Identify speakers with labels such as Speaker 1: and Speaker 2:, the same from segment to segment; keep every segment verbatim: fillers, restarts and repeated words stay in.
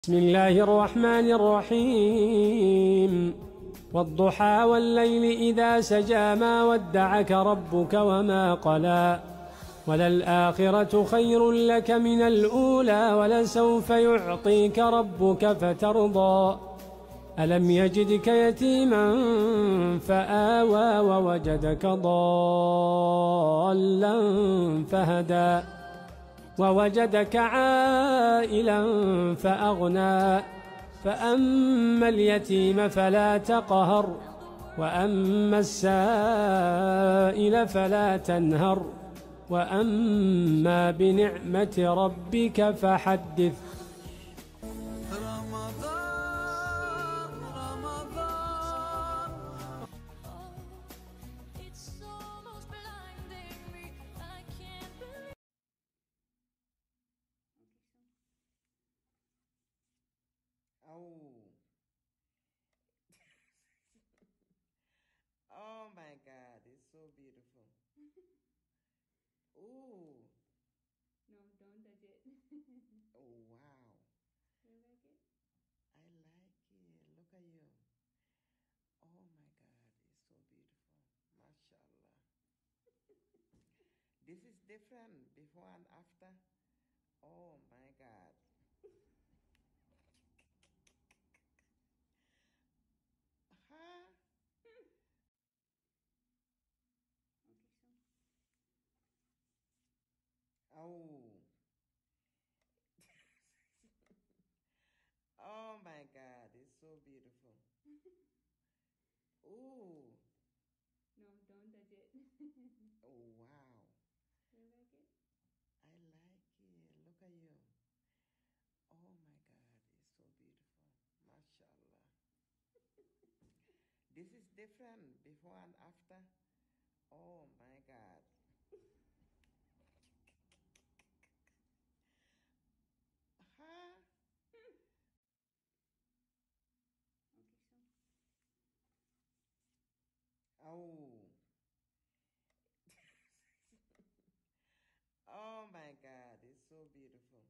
Speaker 1: بسم الله الرحمن الرحيم والضحى والليل إذا سجى ما ودعك ربك وما قلى وللآخرة خير لك من الأولى ولسوف يعطيك ربك فترضى ألم يجدك يتيما فآوى ووجدك ضالا فهدى ووجدك عائلا فأغنى فأما اليتيم فلا تقهر وأما السائل فلا تنهر وأما بنعمة ربك فحدث.
Speaker 2: Oh. Oh my God, it's so beautiful. Ooh.
Speaker 3: No, don't touch it.
Speaker 2: Oh, wow.
Speaker 3: You like it?
Speaker 2: I like it. Look at you. Oh my God, it's so beautiful. MashaAllah. This is different before and after. Oh my God. Huh?
Speaker 3: Okay, so.
Speaker 2: Oh. Oh my God, it's so beautiful. Ooh.
Speaker 3: No, don't touch it.
Speaker 2: Oh, wow.
Speaker 3: You like it?
Speaker 2: I like it. Look at you. Oh my God, it's so beautiful. MashaAllah. This is different before and after. Oh my God. Huh?
Speaker 3: Okay, so.
Speaker 2: Oh. Oh my God, it's so beautiful.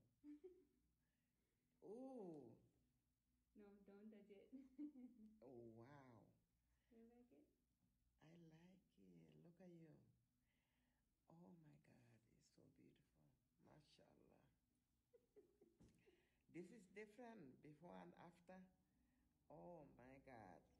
Speaker 2: Ooh.
Speaker 3: No, don't touch it.
Speaker 2: Oh, wow.
Speaker 3: You like it?
Speaker 2: I like it. Look at you. Oh my God, it's so beautiful. MashaAllah. This is different before and after. Oh my God.